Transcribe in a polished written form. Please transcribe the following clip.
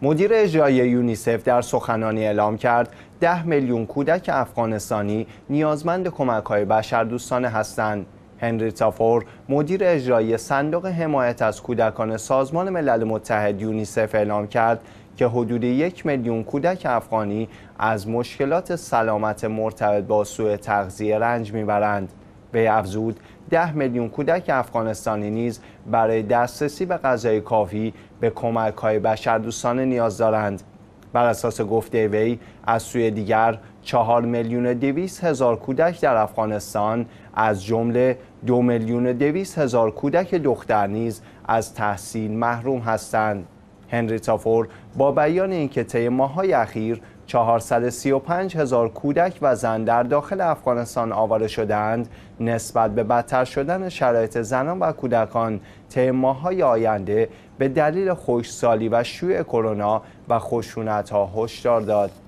مدیر اجرایی یونیسف در سخنرانی اعلام کرد 10 میلیون کودک افغانستانی نیازمند کمک‌های بشردوستانه هستند. هنریتا فور، مدیر اجرایی صندوق حمایت از کودکان سازمان ملل متحد یونیسف اعلام کرد که حدود 1 میلیون کودک افغانی از مشکلات سلامت مرتبط با سوء تغذیه رنج میبرند. وی افزود 10 میلیون کودک افغانستانی نیز برای دسترسی به غذای کافی به کمک‌های بشردوستانه نیاز دارند. بر اساس گفته وی، از سوی دیگر 4,200,000 کودک در افغانستان از جمله 2,200,000 کودک دختر نیز از تحصیل محروم هستند. هنریتا فور با بیان اینکه طی ماه‌های اخیر 435,000 کودک و زن در داخل افغانستان آواره شده‌اند، نسبت به بدتر شدن شرایط زنان و کودکان طی ماه‌های آینده به دلیل خشکسالی و شیوع کرونا و خشونت‌ها هشدار داد.